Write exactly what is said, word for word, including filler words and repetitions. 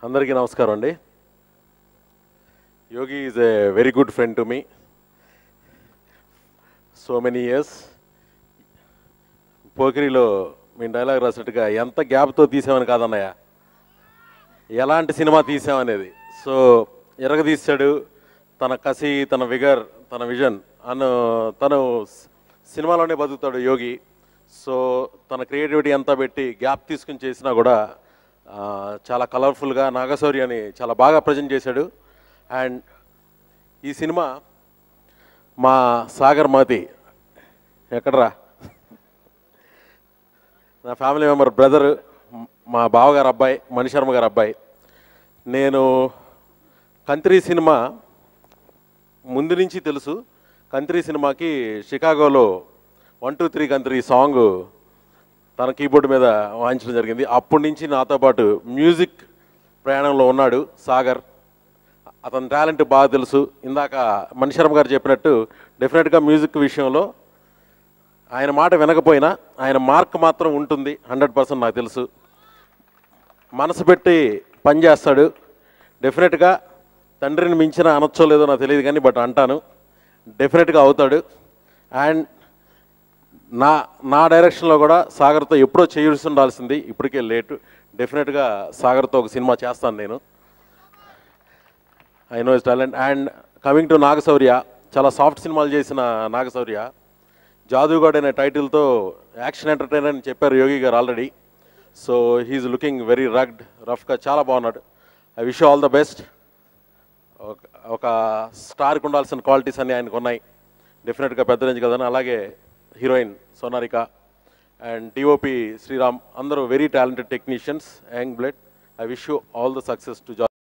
అందరికీ నమస్కారం అండి. Yogi is a very good friend to me. So many years. పోకిరిలో మీ డైలాగ్ రాసినట్టుగా ఎంత గ్యాప్తో తీసామని కాదన్నయ్య, ఎలాంటి సినిమా తీసామనేది. సో ఎరగదీశాడు. తన కసి, తన విగర్, తన విజన్ అను తను సినిమాలోనే బతుకుతాడు యోగి. సో తన క్రియేటివిటీ అంతా పెట్టి గ్యాప్ తీసుకుని చేసినా కూడా చాలా కలర్ఫుల్గా నాగశౌర్య అని చాలా బాగా ప్రజెంట్ చేశాడు. అండ్ ఈ సినిమా మా సాగర్ మాతి ఎక్కడరా నా ఫ్యామిలీ మెంబర్ బ్రదర్, మా బావగారు అబ్బాయి, మణిశర్మ గారు అబ్బాయి. నేను కంత్రీ సినిమా ముందు నుంచి తెలుసు. కంత్రీ సినిమాకి షికాగోలో one two three Kantri song తన కీబోర్డ్ మీద వాయించడం జరిగింది. అప్పటి నుంచి నాతో పాటు మ్యూజిక్ ప్రయాణంలో ఉన్నాడు సాగర్. అతని టాలెంట్ బాగా తెలుసు. ఇందాక మణిశర్మ గారు చెప్పినట్టు డెఫినెట్గా మ్యూజిక్ విషయంలో ఆయన మాట వినకపోయినా ఆయన మార్క్ మాత్రం ఉంటుంది. హండ్రెడ్ పర్సెంట్ నాకు తెలుసు. మనసు పెట్టి పనిచేస్తాడు. డెఫినెట్గా తండ్రిని మించిన అనొచ్చో లేదో నాకు తెలియదు కానీ బట్ అంటాను, డెఫినెట్గా అవుతాడు. అండ్ నా నా డైరెక్షన్లో కూడా సాగర్తో ఎప్పుడో చేయాల్సి ఉండాల్సింది, ఇప్పటికే లేటు. డెఫినెట్గా సాగర్తో ఒక సినిమా చేస్తాను నేను. I know his talent. And coming to Naga Shaurya, చాలా సాఫ్ట్ సినిమాలు చేసిన నాగశౌర్య జాదుగాడ్ అనే టైటిల్తో యాక్షన్ ఎంటర్టైనర్ అని చెప్పారు Yogi garu already. So he's looking very rugged, రఫ్గా చాలా బాగున్నాడు. I wish all the best. ఒక స్టార్కి ఉండాల్సిన క్వాలిటీస్ అన్నీ ఆయనకు ఉన్నాయి. డెఫినెట్గా పెద్ద రేంజ్ కదని. అలాగే heroine Sonarika and DOP Sriram అందరూ very talented technicians, young blood. I wish you all the success to